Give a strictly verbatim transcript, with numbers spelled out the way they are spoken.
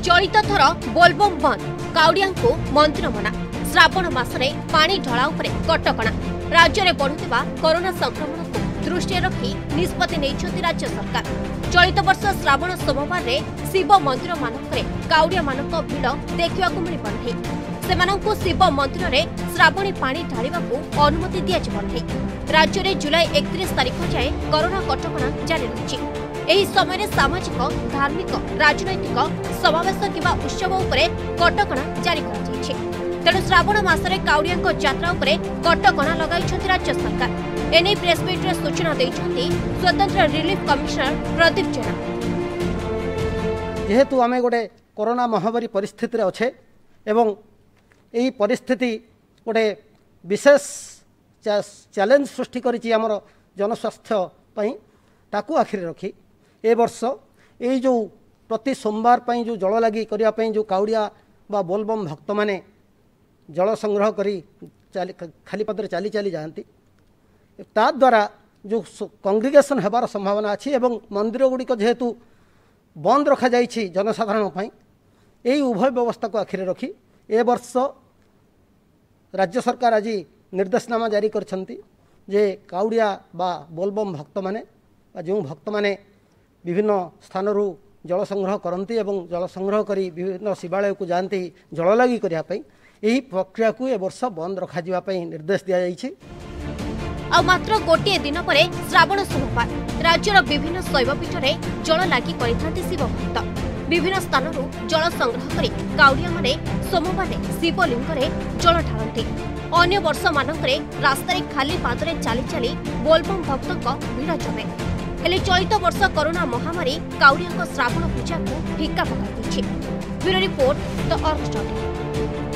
चलित थर बोलबम बंद काउडिया को मंदिर मना श्रावण मासरे पानी ढला उपरे कटकणा राज्य में बढ़ुवा कोरोना संक्रमण को दृष्टि रखी निष्पत्ति नहीं राज्य सरकार। चलित वर्ष श्रावण सोमवार में शिव मंदिर मानक काउडिया मानक भिड़ देखा मिलना सेमानंकु शिव मंदिर में श्रावणी पानी ढालिबा अनुमति दिया। राज्य में जुलाई एकतीस तारीख जाए कोरोना कटकणा जारी रही। एही समय सामाजिक धार्मिक राजनैतिक समावेश किंवा उत्सव उपरे कटकणा जारी कर तेणु श्रावण मासरे काउडिया यात्रा उपरे कटकणा लगाई राज्य सरकार। एने प्रेसमिट रे सूचना देइछन्ती स्वतंत्र रिलीफ कमिशनर प्रदीप जेना। जेहेतु आमे गोटे कोरोना महामारी परिस्थिति रे अच्छे एवं यही परिस्थिति गोटे विशेष चैलेंज सृष्टि करिछि हमर जनस्वास्थ्य पई ताकू आखिर रखी ए वर्ष यही जो प्रति सोमवार पई जो जल लगी करिया पई जो काउडिया बा बोलबम भक्त माने जल संग्रह करी खाली पदरे चली चली जाती ता द्वारा जो कंग्रिगेशन हेबार संभावना अच्छी एवं मंदिर गुड़िक जेहेतु बंद रखा जाइछि जनसाधारण पई यही उभय व्यवस्था को आखिर रखी ए वर्ष राज्य सरकार आज निर्देशनामा जारी करछंती जे काउडिया बा बोलबम भक्त माने जो भक्त माने विभिन्न स्थानरू जल संग्रह करती एवं जल संग्रह करी विभिन्न शिवालय को जाती जल लगी करने यही प्रक्रिया को ए वर्ष बंद रखा निर्देश दिया जाइछि। आ मात्र गोटे दिन पर श्रावण सोमवार राज्यर विभिन्न शैवपीठ में जल लगी करथांती शिव भक्त विभिन्न स्थानरू जल संग्रह करी काउडिया माने सोमवार शिवलिंग रे जल ढालती। अन्य वर्ष मानकरे रास्तारे खाली पादरे चली चली बोलबम भक्तों भिड़ जमे हेले चलित वर्ष कोरोना महामारी काउडिया श्रावण पूजा को फिका पकाई। Bureau report the Argus.